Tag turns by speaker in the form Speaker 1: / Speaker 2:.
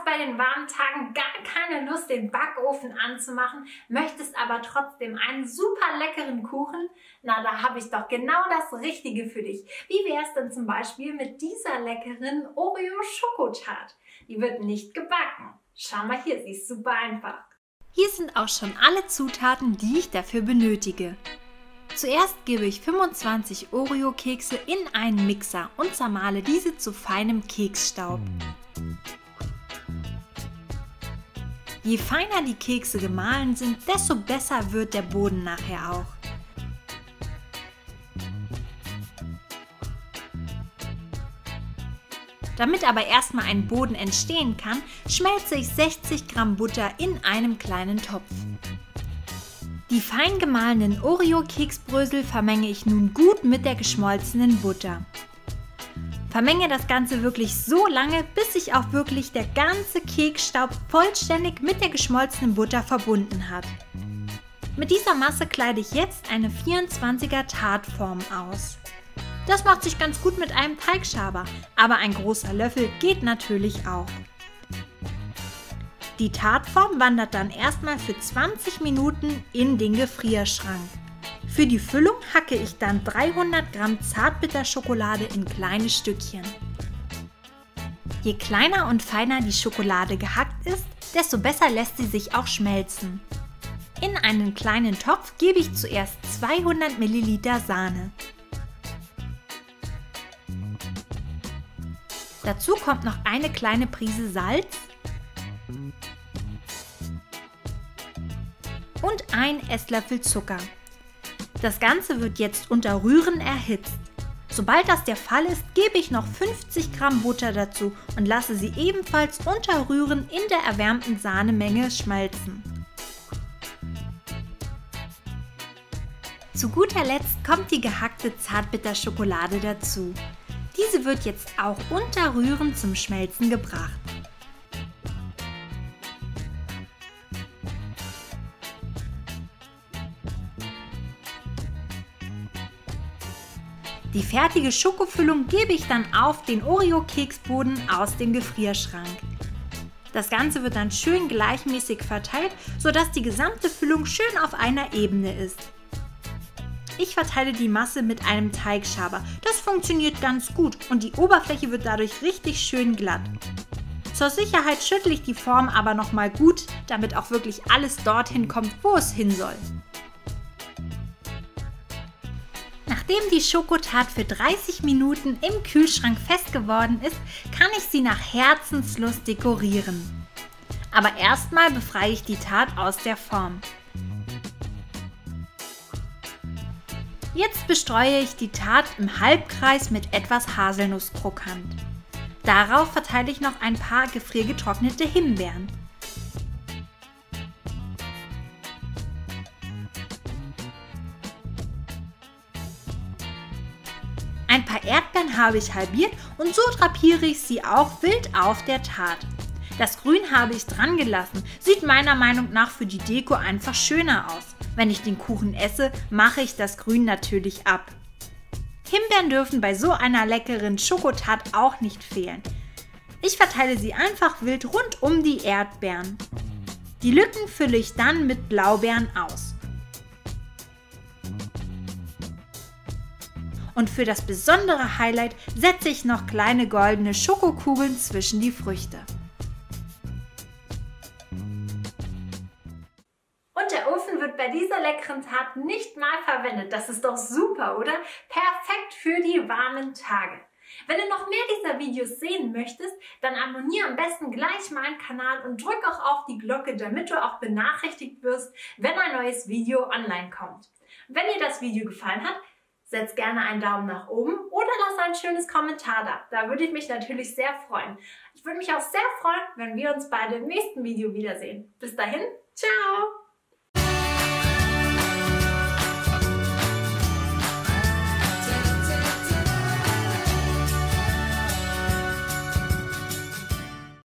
Speaker 1: hast bei den warmen Tagen gar keine Lust, den Backofen anzumachen, möchtest aber trotzdem einen super leckeren Kuchen? Na, da habe ich doch genau das Richtige für dich. Wie wäre es denn zum Beispiel mit dieser leckeren Oreo-Schokotart? Die wird nicht gebacken. Schau mal hier, sie ist super einfach.
Speaker 2: Hier sind auch schon alle Zutaten, die ich dafür benötige. Zuerst gebe ich 25 Oreo-Kekse in einen Mixer und zermahle diese zu feinem Keksstaub. Je feiner die Kekse gemahlen sind, desto besser wird der Boden nachher auch. Damit aber erstmal ein Boden entstehen kann, schmelze ich 60 Gramm Butter in einem kleinen Topf. Die fein gemahlenen Oreo-Keksbrösel vermenge ich nun gut mit der geschmolzenen Butter. Vermenge das Ganze wirklich so lange, bis sich auch wirklich der ganze Keksstaub vollständig mit der geschmolzenen Butter verbunden hat. Mit dieser Masse kleide ich jetzt eine 24er Tartform aus. Das macht sich ganz gut mit einem Teigschaber, aber ein großer Löffel geht natürlich auch. Die Tartform wandert dann erstmal für 20 Minuten in den Gefrierschrank. Für die Füllung hacke ich dann 300 Gramm Zartbitterschokolade in kleine Stückchen. Je kleiner und feiner die Schokolade gehackt ist, desto besser lässt sie sich auch schmelzen. In einen kleinen Topf gebe ich zuerst 200 Milliliter Sahne. Dazu kommt noch eine kleine Prise Salz und ein Esslöffel Zucker. Das Ganze wird jetzt unter Rühren erhitzt. Sobald das der Fall ist, gebe ich noch 50 Gramm Butter dazu und lasse sie ebenfalls unter Rühren in der erwärmten Sahnemenge schmelzen. Zu guter Letzt kommt die gehackte Zartbitterschokolade dazu. Diese wird jetzt auch unter Rühren zum Schmelzen gebracht. Die fertige Schokofüllung gebe ich dann auf den Oreo-Keksboden aus dem Gefrierschrank. Das Ganze wird dann schön gleichmäßig verteilt, sodass die gesamte Füllung schön auf einer Ebene ist. Ich verteile die Masse mit einem Teigschaber. Das funktioniert ganz gut und die Oberfläche wird dadurch richtig schön glatt. Zur Sicherheit schüttle ich die Form aber nochmal gut, damit auch wirklich alles dorthin kommt, wo es hin soll. Nachdem die Schokotart für 30 Minuten im Kühlschrank fest geworden ist, kann ich sie nach Herzenslust dekorieren. Aber erstmal befreie ich die Tart aus der Form. Jetzt bestreue ich die Tart im Halbkreis mit etwas Haselnusskrokant. Darauf verteile ich noch ein paar gefriergetrocknete Himbeeren. Ein paar Erdbeeren habe ich halbiert und so drapiere ich sie auch wild auf der Tart. Das Grün habe ich dran gelassen, sieht meiner Meinung nach für die Deko einfach schöner aus. Wenn ich den Kuchen esse, mache ich das Grün natürlich ab. Himbeeren dürfen bei so einer leckeren Schokotart auch nicht fehlen. Ich verteile sie einfach wild rund um die Erdbeeren. Die Lücken fülle ich dann mit Blaubeeren aus. Und für das besondere Highlight setze ich noch kleine goldene Schokokugeln zwischen die Früchte.
Speaker 1: Und der Ofen wird bei dieser leckeren Tart nicht mal verwendet. Das ist doch super, oder? Perfekt für die warmen Tage. Wenn du noch mehr dieser Videos sehen möchtest, dann abonniere am besten gleich meinen Kanal und drück auch auf die Glocke, damit du auch benachrichtigt wirst, wenn ein neues Video online kommt. Wenn dir das Video gefallen hat, setz gerne einen Daumen nach oben oder lass ein schönes Kommentar da. Da würde ich mich natürlich sehr freuen. Ich würde mich auch sehr freuen, wenn wir uns bei dem nächsten Video wiedersehen. Bis dahin, ciao!